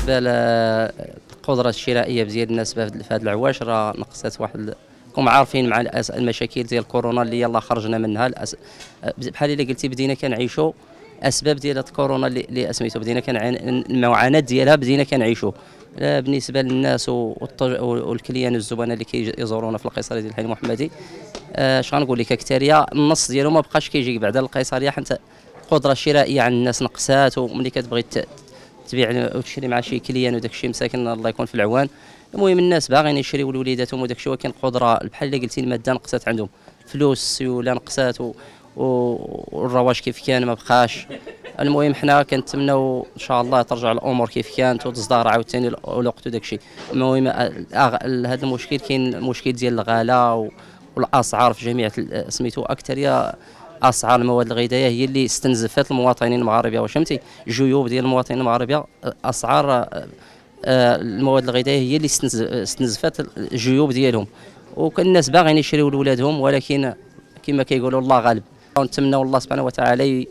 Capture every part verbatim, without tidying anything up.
بالنسبه للقدره الشرائيه ديال الناس في هذا العواش راه نقصت واحد. راكم عارفين مع المشاكل ديال كورونا اللي يلاه خرجنا منها الأس... بحال اللي قلتي بدينا كنعيشوا اسباب ديال كورونا اللي سميتو بدينا كنعاني المعاناه ديالها بدينا كنعيشوا بالنسبه للناس والكليان والزبناء اللي كيزورونا في القيصريه ديال الحي المحمدي. اش غنقول لك اكثريه النص ديالو ما بقاش كيجيك بعد القيصريه حتى القدره الشرائيه عند الناس نقصات، وملي كتبغي تبيع وتشري مع شي كليان وداك الشيء مساكن الله يكون في العوان. المهم الناس باغيين يشريوا لوليداتهم وداك الشيء، ولكن القدره بحال اللي قلتي الماده نقصات عندهم، فلوس السيوله نقصات والرواج كيف كان ما بقاش. المهم حنا كنتمناو ان شاء الله ترجع الامور كيف كانت وتصدر عاوتاني الوقت وداك الشيء. المهم هذا المشكل كاين المشكل ديال الغلاء والاسعار في جميع سميتو اكثريه اسعار المواد الغذائيه هي اللي استنزفت المواطنين المغاربه. واش فهمتي الجيوب ديال المواطنين المغاربه اسعار المواد الغذائيه هي اللي استنزفت الجيوب ديالهم، وكان الناس باغيين يشريوا لولادهم، ولكن كما كيقولوا الله غالب. ونتمنوا الله سبحانه وتعالى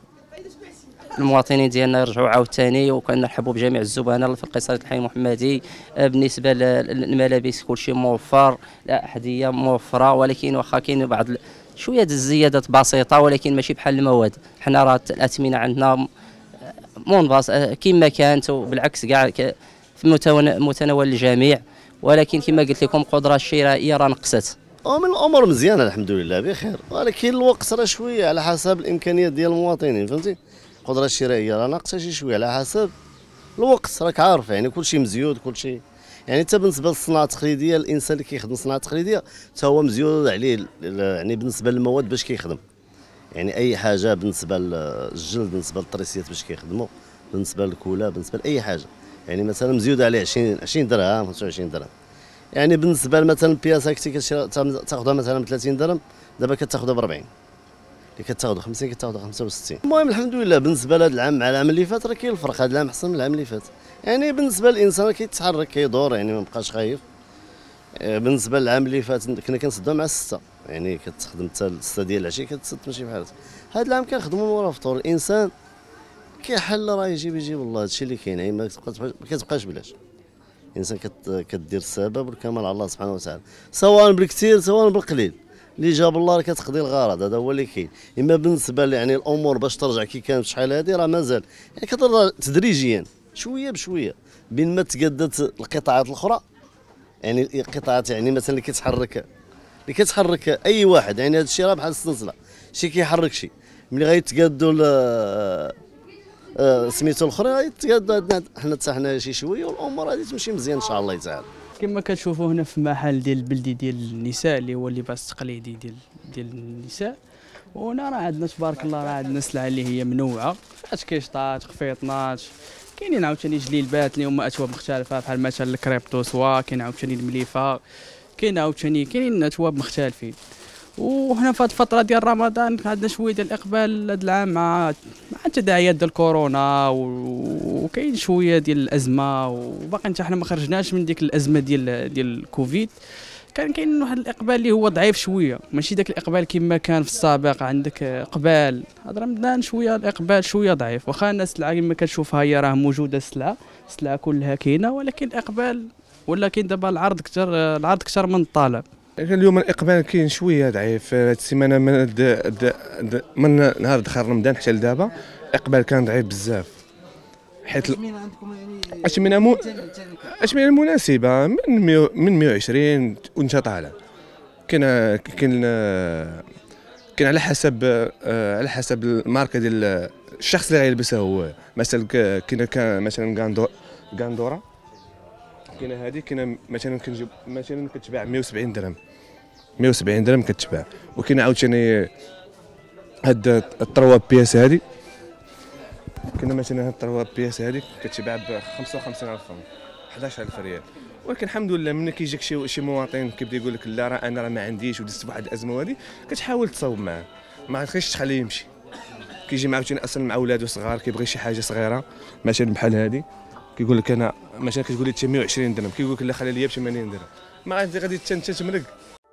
المواطنين ديالنا يرجعوا عاوتاني، وكنرحبوا بجميع الزبناء في القيصريه الحي المحمدي. بالنسبه للملابس كل شيء موفر، الاحذيه موفره، ولكن واخا كاين بعض شويه الزيادات بسيطه ولكن ماشي بحال المواد. حنا راه الاثمنه عندنا منبسط كما كانت، وبالعكس كاع في متناول الجميع، ولكن كما قلت لكم القدره الشرائيه راه نقصت. من الامور مزيانه الحمد لله بخير، ولكن الوقت راه شويه على حسب الامكانيات ديال المواطنين، فهمتي. القدره الشرائيه راه ناقصه شي شويه على حسب الوقت، راك عارف يعني كلشي مزيود كلشي. يعني حتى بالنسبه للصناعه التقليديه الانسان اللي كيخدم الصناعه التقليديه حتى هو مزيود عليه، يعني بالنسبه للمواد باش كيخدم. يعني اي حاجه بالنسبه للجلد، بالنسبه للطريسيات باش كيخدموا، بالنسبه للكولا، بالنسبه لاي حاجه يعني مثلا مزيود عليه عشرين عشرين درهم خمسة وعشرين درهم. يعني بالنسبه مثلا البياسه كنتي كتاخذها مثلا ب ثلاثين درهم، دابا كتاخذها ب أربعين، اللي كتاخذ خمسين كتاخذ خمسة وستين. المهم الحمد لله بالنسبه لهذا العام مع العام اللي فات راه كاين الفرق، هذا العام احسن من العام اللي فات. يعني بالنسبه للانسان كيتحرك كيدور، يعني ما بقاش خايف. بالنسبه للعام اللي فات كنا كنسدوا مع الستة، يعني كتخدم حتى الستة ديال العشيه كتسد ماشي بحال هذا العام كنخدموا ورا الفطور. الانسان كيحل راه يجيب يجيب الله، هذا الشيء اللي كاين، يعني ما كتبقاش بلاش. الانسان كدير السبب والكمال على الله سبحانه وتعالى، سواء بالكثير سواء بالقليل، اللي جاب الله راه كتقضي الغرض، هذا هو اللي كاين. اما بالنسبه يعني الامور باش ترجع كي كانت شحال هذه راه مازال يعني كترجع تدريجيا شويه بشويه بين ما تقادت القطاعات الاخرى. يعني القطاعات يعني مثلا اللي كتحرك اللي كتحرك اي واحد، يعني هذا الشيء راه بحال السلسله، شي كيحرك شي ملي غيتقادوا سميتو الاخرين غيتقادوا عندنا حنا حتى حنا شي شويه، والامور غادي تمشي مزيان ان شاء الله تعالى. كما كتشوفوا هنا في محل ديال البلدي ديال النساء اللي هو اللباس التقليدي ديال ديال النساء، وهنا راه عندنا تبارك الله راه عندنا سلعه اللي هي منوعه، فيها كيشطات خفيطنات، كاينين عاوتاني جليلبات اللي هما اثواب مختلفه بحال مثلا الكريبطوسوا، كاين عاوتاني المليفه، كاين عاوتاني كاينين اثواب مختلفين. وهنا في هذه الفتره ديال رمضان عندنا شويه ديال الاقبال هذا العام مع مع التداعيات ديال كورونا، وكاين شويه ديال الازمه، وباقي حتى حنا ما خرجناش من ديك الازمه ديال ديال الكوفيد. كان كاين واحد الاقبال اللي هو ضعيف شويه، ماشي داك الاقبال كما كان في السابق. عندك اقبال هذا رمضان شويه الاقبال شويه ضعيف، واخا الناس السلعه كما كتشوفها هي راه موجوده، السلعه السلعه كلها كاينه، ولكن الاقبال ولا كاين دابا العرض كثر، العرض كثر من الطلب. اليوم الاقبال كاين شويه ضعيف. هذه السيمانه من د د د من نهار دخل رمضان حتى لدابا الاقبال كان ضعيف بزاف، حيت الاشمنه مو الاشمنه المناسبه من مية من مية وعشرين وانت طالع. كاين كاين كاين على حسب على حسب الماركه ديال الشخص اللي غيلبسها هو. مثلا كاين مثلا غاندورا، كاينه هذه كاينه مثلا كنجيب مثلا كتباع مية وسبعين درهم، مية وسبعين درهم كتباع. وكاين عاوتاني هاد الطروا بياس هذه، كاينه مثلا هاد الطروا بياس هذه كتباع ب خمسة وخمسين ألف حداش ألف ريال. ولكن الحمد لله ملي كيجيك شي شي مواطن كيبدا يقول لك لا راه انا راه ما عنديش ودزت بواحد الازمه هذه، كتحاول تصاوب معاه، ما تخليش تخليه يمشي. كيجي مع عاوتاني اصلا مع ولادو صغار كيبغي شي حاجه صغيره مثلا بحال هذه، كيقول لك انا مثلا كتقول لي مية وعشرين درهم، كيقول لك لا خلي لي ب ثمانين درهم، ما غادي غادي تمرق.